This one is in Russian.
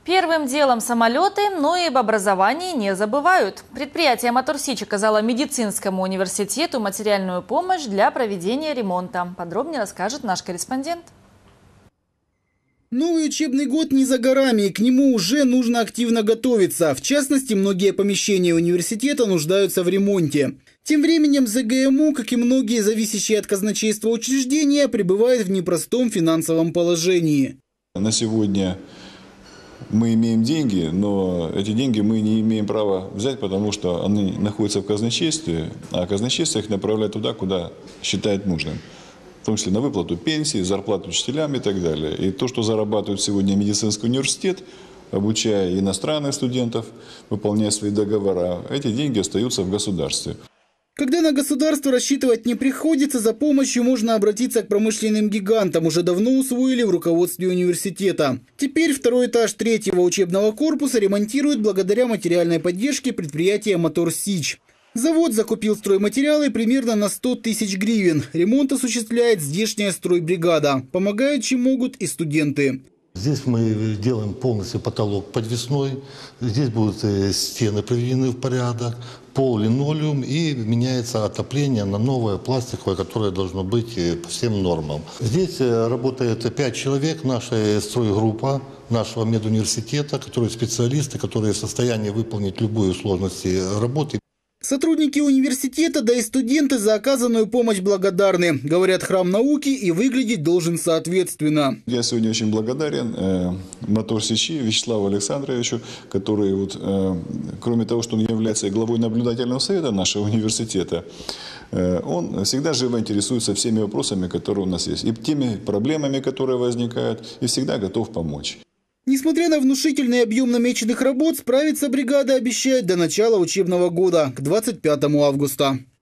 Первым делом самолеты, но и об образовании не забывают. Предприятие «Мотор Сич» оказало медицинскому университету материальную помощь для проведения ремонта. Подробнее расскажет наш корреспондент. Новый учебный год не за горами, и к нему уже нужно активно готовиться. В частности, многие помещения университета нуждаются в ремонте. Тем временем ЗГМУ, как и многие зависящие от казначейства учреждения, пребывает в непростом финансовом положении. На сегодня мы имеем деньги, но эти деньги мы не имеем права взять, потому что они находятся в казначействе, а казначейство их направляет туда, куда считает нужным. В том числе на выплату пенсии, зарплату учителям и так далее. И то, что зарабатывает сегодня медицинский университет, обучая иностранных студентов, выполняя свои договора, эти деньги остаются в государстве. Когда на государство рассчитывать не приходится, за помощью можно обратиться к промышленным гигантам, уже давно усвоили в руководстве университета. Теперь второй этаж третьего учебного корпуса ремонтируют благодаря материальной поддержке предприятия «Мотор Сич». Завод закупил стройматериалы примерно на 100 тысяч гривен. Ремонт осуществляет здешняя стройбригада. Помогают, чем могут, и студенты. Здесь мы делаем полностью потолок подвесной. Здесь будут стены приведены в порядок, пол линолеум, и меняется отопление на новое пластиковое, которое должно быть по всем нормам. Здесь работает 5 человек, наша стройгруппа нашего медуниверситета, которые специалисты, которые в состоянии выполнить любые сложности работы. Сотрудники университета, да и студенты за оказанную помощь благодарны. Говорят, храм науки и выглядеть должен соответственно. Я сегодня очень благодарен «Мотор Сичи» Вячеславу Александровичу, который, кроме того, что он является главой наблюдательного совета нашего университета, он всегда живо интересуется всеми вопросами, которые у нас есть, и теми проблемами, которые возникают, и всегда готов помочь. Несмотря на внушительный объем намеченных работ, справиться бригада обещает до начала учебного года, к 25 августа.